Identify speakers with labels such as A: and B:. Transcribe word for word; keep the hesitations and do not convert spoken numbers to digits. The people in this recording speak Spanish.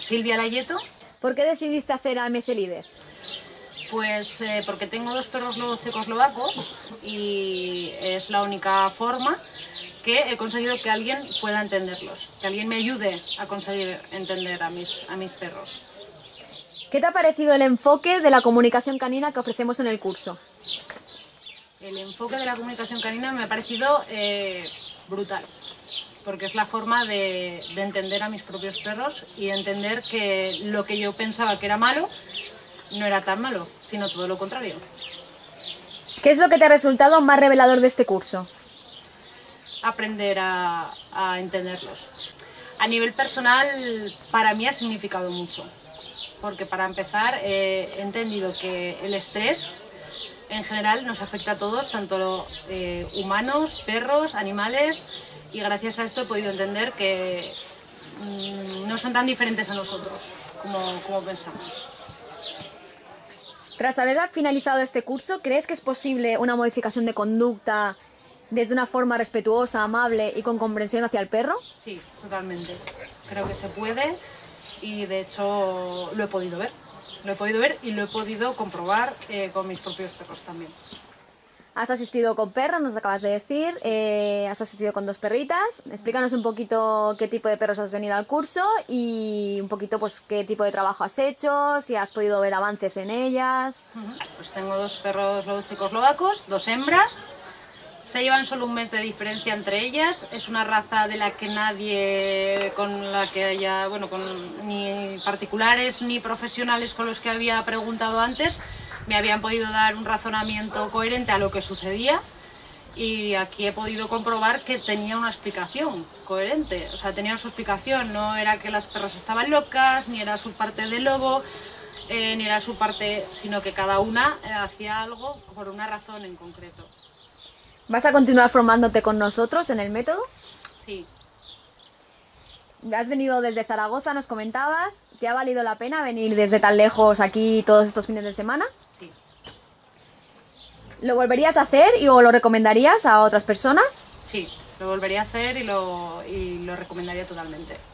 A: Silvia Layeto.
B: ¿Por qué decidiste hacer A M C Líder?
A: Pues eh, porque tengo dos perros lobos checoslovacos y es la única forma que he conseguido que alguien pueda entenderlos, que alguien me ayude a conseguir entender a mis, a mis perros.
B: ¿Qué te ha parecido el enfoque de la comunicación canina que ofrecemos en el curso?
A: El enfoque de la comunicación canina me ha parecido eh, brutal, porque es la forma de, de entender a mis propios perros y entender que lo que yo pensaba que era malo no era tan malo, sino todo lo contrario.
B: ¿Qué es lo que te ha resultado más revelador de este curso?
A: Aprender a, a entenderlos. A nivel personal, para mí ha significado mucho, porque para empezar eh, he entendido que el estrés en general nos afecta a todos, tanto eh, humanos, perros, animales, y gracias a esto he podido entender que mmm, no son tan diferentes a nosotros como, como pensamos.
B: Tras haber finalizado este curso, ¿crees que es posible una modificación de conducta desde una forma respetuosa, amable y con comprensión hacia el perro?
A: Sí, totalmente. Creo que se puede y de hecho lo he podido ver. Lo he podido ver y lo he podido comprobar eh, con mis propios perros también.
B: Has asistido con perros, nos acabas de decir, eh, has asistido con dos perritas. Explícanos un poquito qué tipo de perros has venido al curso y un poquito pues qué tipo de trabajo has hecho, si has podido ver avances en ellas.
A: Uh-huh. Pues tengo dos perros lobos checoslovacos, dos hembras. Se llevan solo un mes de diferencia entre ellas. Es una raza de la que nadie, con la que haya, bueno, con ni particulares ni profesionales con los que había preguntado antes, me habían podido dar un razonamiento coherente a lo que sucedía. Y aquí he podido comprobar que tenía una explicación coherente. O sea, tenía su explicación. No era que las perras estaban locas, ni era su parte de lobo, eh, ni era su parte, sino que cada una eh, hacía algo por una razón en concreto.
B: ¿Vas a continuar formándote con nosotros en el método?
A: Sí.
B: Has venido desde Zaragoza, nos comentabas. ¿Te ha valido la pena venir desde tan lejos aquí todos estos fines de semana?
A: Sí.
B: ¿Lo volverías a hacer y o lo recomendarías a otras personas?
A: Sí, lo volvería a hacer y lo, y lo recomendaría totalmente.